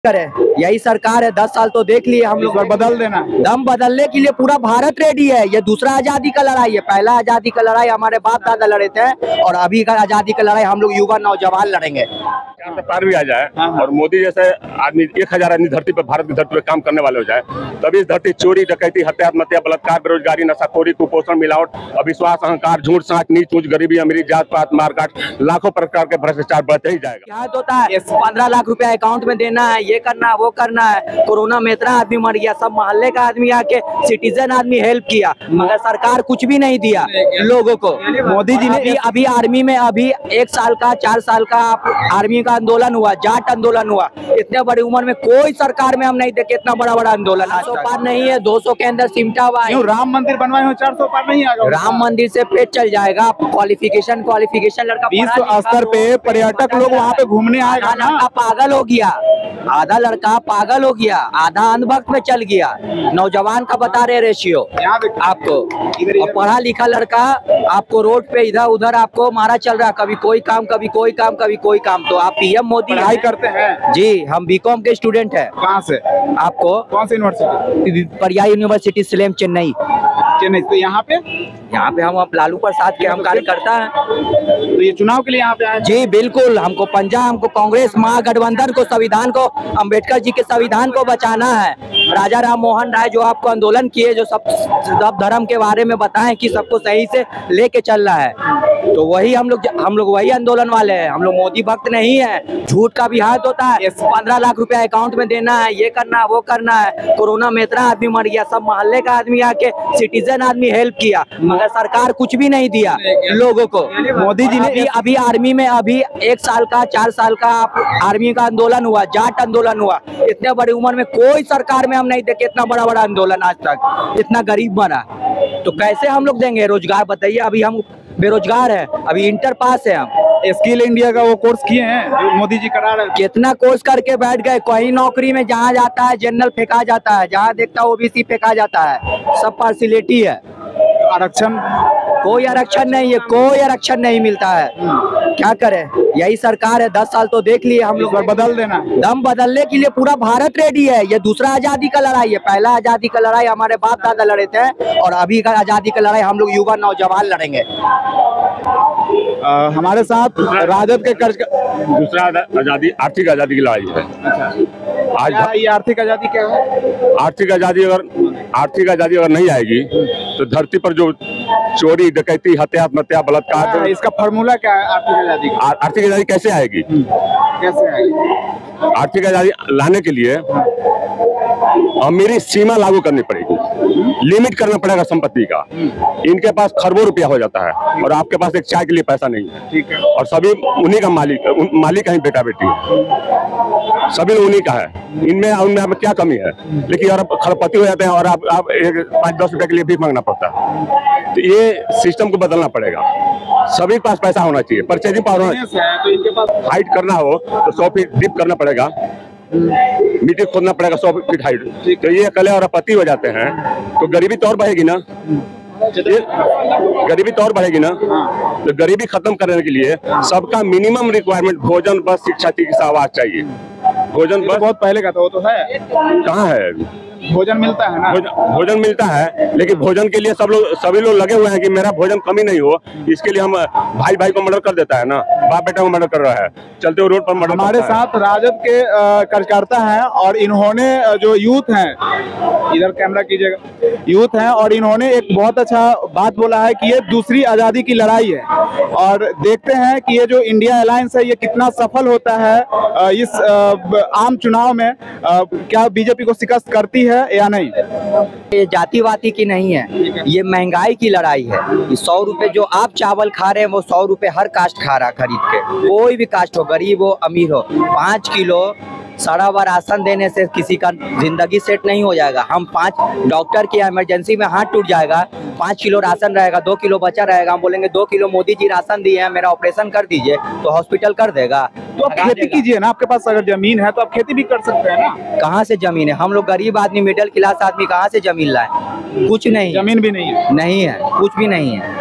करे यही सरकार है। 10 साल तो देख लिए हम लोग, बदल देना, दम बदलने के लिए पूरा भारत रेडी है। ये दूसरा आजादी का लड़ाई है। पहला आजादी का लड़ाई हमारे बाप दादा लड़े थे और अभी का आजादी का लड़ाई हम लोग युवा नौजवान लड़ेंगे। पार भी आ जाए और मोदी जैसे आदमी 1000 आदमी धरती पर, भारत की धरती पर काम करने वाले हो जाए, तभी इस धरती चोरी डकैती हत्या आत्महत्या बलात्कार बेरोजगारी नशाखोरी कुपोषण मिलावट अविश्वास अहंकार झूठ सांच नीच ऊंच गरीबी अमीरी जात पात मारकाट लाखों प्रकार के भ्रष्टाचार बढ़ते ही जाएगा। क्या होता है 15 लाख रुपया अकाउंट में देना है, ये करना है वो करना है। कोरोना में इतना आदमी मर गया, सब मोहल्ले का आदमी आके सिटीजन आदमी हेल्प किया, मगर सरकार कुछ भी नहीं दिया लोगों को। मोदी जी ने अभी आर्मी में अभी 1 साल का 4 साल का आर्मी का आंदोलन हुआ, जाट आंदोलन हुआ। इतने बड़ी उम्र में कोई सरकार में हम नहीं देखे इतना बड़ा बड़ा आंदोलन। 400 पार नहीं है, 200 के अंदर सिमटा हुआ है। राम मंदिर बनवाए हो 400 पार नहीं आएगा। राम मंदिर से पेट चल जाएगा। क्वालिफिकेशन लड़का विश्व स्तर पे पर्यटक लोग वहाँ पे घूमने आएगा ना। लड़का पागल हो गया, आधा लड़का पागल हो गया, आधा अंधभक्त में चल गया। नौजवान का बता रहे रेशियो आपको, और पढ़ा लिखा लड़का आपको रोड पे इधर उधर आपको मारा चल रहा, कभी कोई काम कभी कोई काम कभी कोई काम। तो आप पीएम मोदी पढ़ाई करते हैं जी, हम बीकॉम के स्टूडेंट हैं। कहाँ से? आपको कौन सी यूनिवर्सिटी? पर्याय यूनिवर्सिटी स्लेम चेन्नई। तो यहाँ पे हम लालू प्रसाद के हम कार्यकर्ता हैं। तो ये चुनाव के लिए यहाँ पे आए? जी बिल्कुल, हमको पंजाब, हमको कांग्रेस महागठबंधन को, संविधान को, अंबेडकर जी के संविधान को बचाना है। राजा राम मोहन राय जो आपको आंदोलन किए, जो सब धर्म के बारे में बताएं कि सबको सही से लेके चलना है, तो वही हम लोग वही आंदोलन वाले हैं। हम लोग मोदी भक्त नहीं है। झूठ का भी हाथ होता है। 15 लाख रुपया अकाउंट में देना है, ये करना है वो करना है। कोरोना में इतना आदमी मर गया, सब मोहल्ले का आदमी आके सिटीजन आदमी हेल्प किया, मगर सरकार कुछ भी नहीं दिया लोगों को। मोदी जी ने अभी आर्मी में अभी 1 साल का 4 साल का आर्मी का आंदोलन हुआ, जाट आंदोलन हुआ। इतने बड़ी उम्र में कोई सरकार में हम नहीं देखे इतना बड़ा बड़ा आंदोलन आज तक। इतना गरीब बना तो कैसे हम लोग देंगे रोजगार? बताइए, अभी हम बेरोजगार है, अभी इंटर पास है। हम स्किल इंडिया का वो कोर्स किए हैं जो मोदी जी करा रहे हैं। कितना कोर्स करके बैठ गए। कोई नौकरी में जहाँ जाता है जनरल फेंका जाता है, जहाँ देखता है ओबीसी फेंका जाता है। सब पार्सिलिटी है। आरक्षण, कोई आरक्षण नहीं है, कोई आरक्षण नहीं मिलता है। क्या करे यही सरकार है। 10 साल तो देख लिए हम लोग, बदल देना, दम बदलने के लिए पूरा भारत रेडी है। ये दूसरा आजादी का लड़ाई है। पहला आजादी का लड़ाई हमारे बाप दादा लड़े थे और अभी का आजादी का लड़ाई हम लोग युवा नौजवान लड़ेंगे। हमारे साथ राजद के दूसरा आजादी आर्थिक आजादी की लड़ाई है। आज ये आर्थिक आजादी क्या है? आर्थिक आजादी अगर नहीं आएगी तो धरती पर जो चोरी डकैती हत्या आत्महत्या बलात्कार, इसका फॉर्मूला क्या है? आर्थिक आजादी कैसे आएगी? कैसे आएगी? आर्थिक आजादी लाने के लिए अमीरी सीमा लागू करनी पड़ेगी, लिमिट करना पड़ेगा संपत्ति का। इनके पास खरबों रुपया हो जाता है और आपके पास एक चाय के लिए पैसा नहीं है। ठीक है। और सभी उन्हीं का मालिक है, बेटा बेटी है, सभी लोग उन्हीं का है। उनमें क्या कमी है? लेकिन और खरपति हो जाते हैं और आप 5-10 रुपए के लिए भी मांगना पड़ता है। तो ये सिस्टम को बदलना पड़ेगा। सभी के पास पैसा होना चाहिए, परचेजिंग पावर होना चाहिए। तो इनके पास हाइट करना हो तो 100 फीट डीप करना पड़ेगा, मिट्टी खोदना पड़ेगा 100 फीट हाइट। तो ये कले और आपत्ति हो जाते हैं तो गरीबी तो और बढ़ेगी ना। गरीबी तो और बढ़ेगी ना। तो गरीबी खत्म करने के लिए सबका मिनिमम रिक्वायरमेंट भोजन बस शिक्षा चिकित्सा आवास चाहिए। भोजन बस बहुत पहले का था, वो तो है। कहाँ है? भोजन मिलता है ना। भोजन मिलता है, लेकिन भोजन के लिए सभी लोग लगे हुए हैं कि मेरा भोजन कमी नहीं हो। इसके लिए हम भाई को मर्डर कर देता है ना, बाप बेटा को मर्डर कर रहा है, चलते हुए रोड पर मर्डर। हमारे साथ राजद के कार्यकर्ता हैं और इन्होंने जो यूथ हैं, इधर कैमरा कीजिएगा, यूथ हैं और इन्होंने एक बहुत अच्छा बात बोला है कि ये दूसरी आजादी की लड़ाई है। और देखते हैं कि ये जो इंडिया अलायंस है ये कितना सफल होता है इस आम चुनाव में। क्या बीजेपी को शिकस्त करती है या नहीं? ये जातिवादी की नहीं है, ये महंगाई की लड़ाई है। 100 रुपए जो आप चावल खा रहे हैं वो 100 रुपए हर कास्ट खा रहा खरीद के। कोई भी कास्ट हो, गरीब हो अमीर हो, 5 किलो सड़ा हुआ राशन देने से किसी का जिंदगी सेट नहीं हो जाएगा। हम 5 डॉक्टर की इमरजेंसी में हाथ टूट जाएगा, 5 किलो राशन रहेगा, 2 किलो बचा रहेगा, हम बोलेंगे 2 किलो मोदी जी राशन दिए हैं, मेरा ऑपरेशन कर दीजिए, तो हॉस्पिटल कर देगा। तो आप खेती कीजिए ना, आपके पास अगर जमीन है तो आप खेती भी कर सकते हैं ना। कहाँ से जमीन है? हम लोग गरीब आदमी, मिडिल क्लास आदमी कहाँ से जमीन लाए? कुछ नहीं, जमीन भी नहीं है। नहीं है, कुछ भी नहीं है।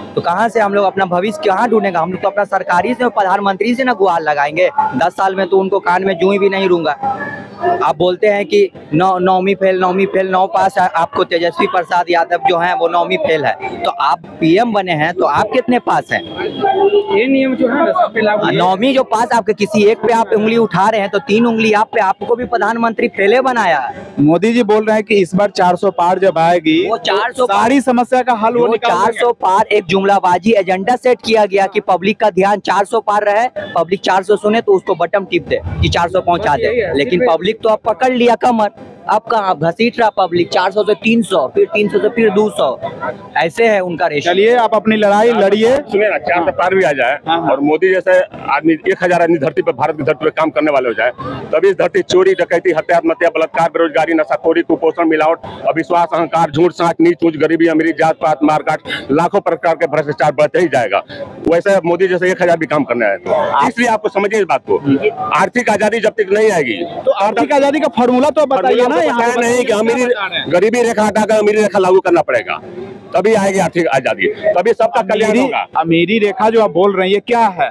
तो कहाँ से हम लोग अपना भविष्य कहाँ ढूंढेगा? हम लोग तो अपना सरकारी से प्रधानमंत्री से ना गुहार लगाएंगे। 10 साल में तो उनको कान में जूं भी नहीं दूंगा। आप बोलते हैं कि नौवीं फेल 9 पास है, आपको तेजस्वी प्रसाद यादव जो हैं वो 9वीं फेल है, तो आप पीएम बने हैं तो आप कितने पास हैं? ये नियम जो है ना सब पे लागू है। 9वीं जो पास, आपके किसी एक पे आप उंगली उठा रहे हैं तो 3 उंगली आप पे, आपको भी प्रधानमंत्री फेले बनाया। मोदी जी बोल रहे हैं कि इस बार 400 पार जब आएगी वो 400 सारी समस्या का हल वो 400 पार एक जुमलाबाजी एजेंडा सेट किया गया कि पब्लिक का ध्यान 400 पार रहे, पब्लिक 400 सुने तो उसको बटन टिप दे कि 400 पहुंचा दे। लेकिन पब्लिक तो अब पकड़ लिया कमर, अब कहाँ घसीट रहा पब्लिक 400 से 300, फिर 300 से फिर 200, ऐसे है उनका रेशो। चलिए आप अपनी लड़ाई लड़िए। सुनिए ना, 400 पार भी आ जाए और मोदी जैसे आदमी 1000 आदमी धरती पर, भारत की धरती पर काम करने वाले हो जाए, तभी इस धरती चोरी डकैती हत्या आत्महत्या बलात्कार बेरोजगारी नशाखोरी कुपोषण मिलावट अविश्वास अहंकार झूठ साठ नीच ऊंच गरीबी अमीरी जात पात मारकाट लाखों प्रकार के भ्रष्टाचार बढ़ते ही जाएगा। वैसे मोदी जैसे 1000 भी काम करने आए तो इसलिए आपको समझिए इस बात को, आर्थिक आजादी जब तक नहीं आएगी तो आर्थिक आजादी का फॉर्मूला तो बताइए ना। यहाँ नहीं कि अमीरी गरीबी रेखा हटाकर अमीरी रेखा लागू करना पड़ेगा, तभी आएगी आर्थिक आजादी, तभी सबका कल्याण होगा। अमीरी रेखा जो आप बोल रहे हैं ये क्या है?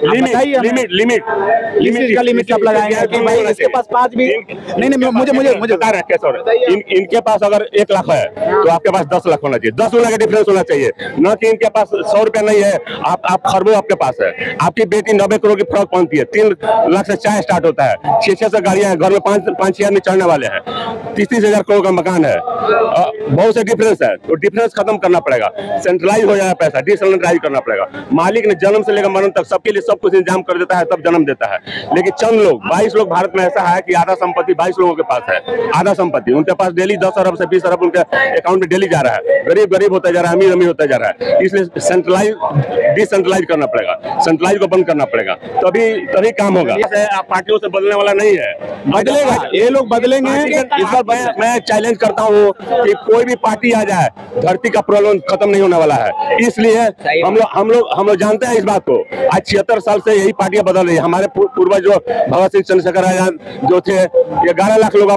लिमिट आप लगाएंगे कि भाई इसके पास 5 भी नहीं, मुझे बता रहे कैसे इनके पास अगर 1 लाख है तो आपके पास 10 लाख होना चाहिए, 10 गुना का डिफरेंस होना चाहिए, न कि इनके पास 100 रुपया नहीं है आप खरबों आपके पास है। आपकी बेटी 90 करोड़ की फ्रॉक पहनती है, 3 लाख से चाय स्टार्ट होता है, 600 गाड़ियां हैं, घर में 5-6 आदमी चढ़ने वाले हैं, 30-30 करोड़ का मकान है, बहुत से डिफरेंस है। तो डिफरेंस खत्म करना पड़ेगा, सेंट्रलाइज हो जाएगा पैसा, डिसेंट्रलाइज करना पड़ेगा। मालिक ने जन्म से लेकर मरण तक सबके लिए सब कुछ इंतजाम कर देता है, तब जन्म देता है। लेकिन चंद लोग 22 लोग भारत में ऐसा है कि आधा संपत्ति 22 लोगों के पास है, आधा संपत्ति उनके पास डेली 10 अरब से 20 अरब उनके अकाउंट में डेली जा रहा है। गरीब गरीब होता जा रहा है, अमीर अमीर होता जा रहा है। इसलिए सेंट्रलाइज डिसेंट्रलाइज करना पड़ेगा, सेंट्रलाइज को बंद करना पड़ेगा, तभी काम होगा। आप पार्टियों से बदलने वाला नहीं है, बदलेगा, ये लोग बदलेंगे। इस बार मैं चैलेंज करता हूँ कि कोई भी पार्टी आ जाए, धरती का प्रॉब्लम खत्म नहीं होने वाला है। इसलिए हम लोग जानते हैं इस बात को। आज 76 साल से यही पार्टियां बदल रही है। हमारे पूर्वज जो भगत सिंह चंद्रशेखर आजाद जो थे, ये 11 लाख लोग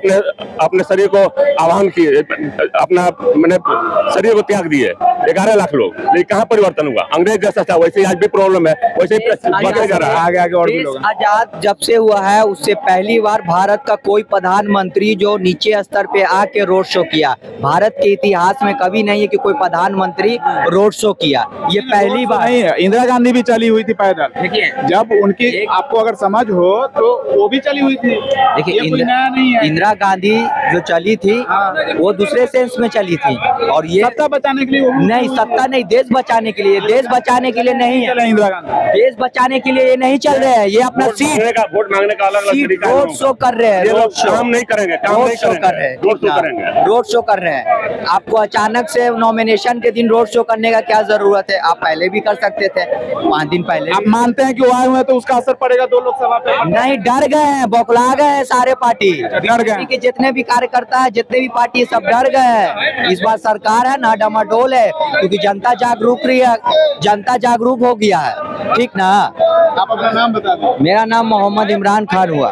अपने शरीर को आह्वान किए, अपना मैंने शरीर को त्याग दिए, 11 लाख लोग। लेकिन कहाँ परिवर्तन हुआ? अंग्रेज जैसा था वैसे आज भी प्रॉब्लम है, वैसे ही बढ़ते जा रहा है। आगे और भी लोग आजाद जब से हुआ है उससे पहली बार भारत का कोई प्रधानमंत्री जो नीचे स्तर पे आके रोड शो किया, भारत के इतिहास में कभी नहीं है कि कोई प्रधानमंत्री रोड शो किया, ये पहली बार नहीं है। इंदिरा गांधी भी चली हुई थी पैदल, देखिए जब उनकी आपको अगर समझ हो तो वो भी चली हुई थी। देखिए इंदिरा गांधी जो चली थी वो दूसरे सेंस में चली थी, और ये सत्ता बचाने के लिए नहीं, सत्ता नहीं, देश बचाने के लिए, देश बचाने के लिए नहीं है। इंदिरा गांधी देश बचाने के लिए ये नहीं चल रहे हैं, ये अपना वोट मांगने का अलग तरीका रोड शो कर रहे हैं, रोड शो काम नहीं करेंगे, रोड शो कर रहे हैं, रोड शो कर रहे हैं। आपको अचानक से नॉमिनेशन के दिन रोड शो करने का क्या जरूरत है? आप पहले भी कर सकते थे, 5 दिन पहले। आप मानते हैं कि वो आए हुए तो उसका असर पड़ेगा 2 लोकसभा पे? नहीं, डर गए हैं, बौखला गए हैं सारे पार्टी, डर गए कि जितने भी कार्यकर्ता है, जितने भी पार्टी सब डर गए हैं। इस बार सरकार है ना डमाडोल है, क्योंकि जनता जागरूक रही है, जनता जागरूक हो गया है, ठीक ना। आप अपना नाम बता दें। मेरा नाम मोहम्मद इमरान खान हुआ,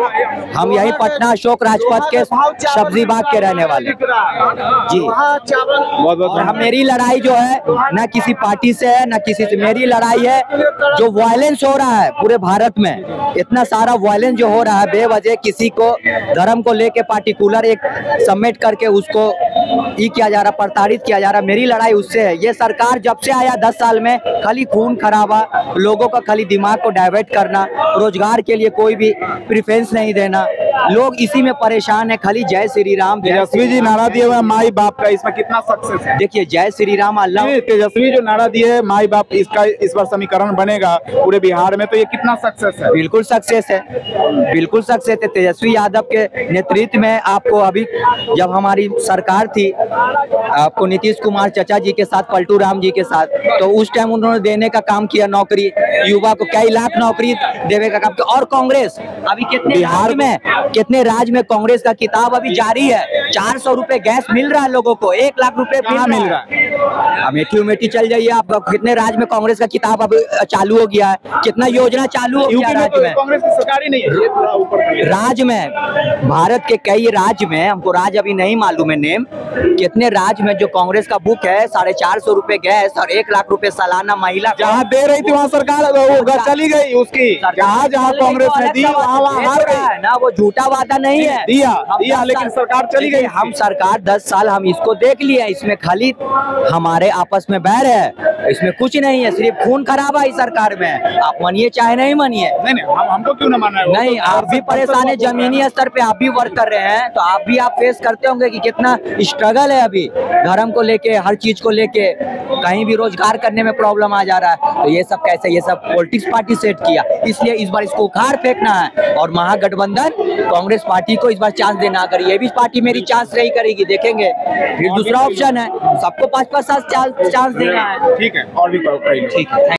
हम यही पटना अशोक राजपथ के सब्जी बाग के रहने वाले जी। बहुत मेरी लड़ाई जो है ना किसी पार्टी से है ना किसी से, मेरी लड़ाई है जो वायलेंस हो रहा है पूरे भारत में, इतना सारा वायलेंस जो हो रहा है बेवजह, किसी को धर्म को लेके पार्टिकुलर एक समेट करके उसको ये किया जा रहा, प्रताड़ित किया जा रहा। मेरी लड़ाई उससे है। ये सरकार जब से आया 10 साल में खाली खून खराबा, लोगों का खाली दिमाग को डाइवर्ट करना, रोजगार के लिए कोई भी प्रेफरेंस नहीं देना, लोग इसी में परेशान है। खाली जय श्री राम। तेजस्वी जी नारा दिए हुए माई बाप का, इसमें कितना सक्सेस है? देखिए जय श्री राम अल्लाह, तेजस्वी जो नारा दिए माई बाप, इसका इस बार समीकरण बनेगा पूरे बिहार में, तो ये कितना सक्सेस है? बिल्कुल सक्सेस है, बिल्कुल सक्सेस है। तेजस्वी यादव के नेतृत्व में आपको अभी जब हमारी सरकार थी, आपको नीतीश कुमार चाचा जी के साथ, पलटू राम जी के साथ, तो उस टाइम उन्होंने देने का काम किया, नौकरी युवा को कई लाख नौकरी देने का काम किया। और कांग्रेस अभी कितने राज्य में कांग्रेस का किताब अभी जारी है। 400 रुपए गैस मिल रहा है लोगों को, 1 लाख रुपए मिल रहा है। अमेठी उमेठी चल जाइए आप, कितने राज्य में कांग्रेस का किताब अब चालू हो गया है, कितना योजना चालू हो गया राज्य में। कांग्रेस की सरकार ही नहीं है राज्य में, भारत के कई राज्य में, हमको राज्य अभी नहीं मालूम है नेम, कितने राज्य में जो कांग्रेस का बुक है 450 रुपए गैस और 1 लाख रुपए सालाना महिला, जहाँ दे रही थी वहाँ सरकार वो चली गई उसकी, जहाँ जहाँ कांग्रेस ने दी वहाँ हार गई है ना, वो झूठा वादा नहीं है, दिया लेकिन सरकार चली गई। हम सरकार 10 साल हम इसको देख लिए, इसमें खाली हमारे आपस में बैर है, इसमें कुछ नहीं है, सिर्फ खून खराबा है इस सरकार में, आप मानिए चाहे नहीं मानिए। नहीं हमको क्यों ना मानना है, नहीं आप भी परेशान है, जमीनी स्तर पे आप भी वर्क कर रहे हैं, तो आप भी आप फेस करते होंगे कि कितना स्ट्रगल है अभी धर्म को लेके, हर चीज को लेके, कहीं भी रोजगार करने में प्रॉब्लम आ जा रहा है। तो ये सब कैसे, ये सब पॉलिटिक्स पार्टी सेट किया, इसलिए इस बार इसको उखाड़ फेंकना है और महागठबंधन कांग्रेस पार्टी को इस बार चांस देना। अगर ये भी पार्टी मेरी चांस नहीं करेगी, देखेंगे फिर दूसरा ऑप्शन है, सबको 5-5 साल चांस देना है। ठीक है, और भी ठीक है।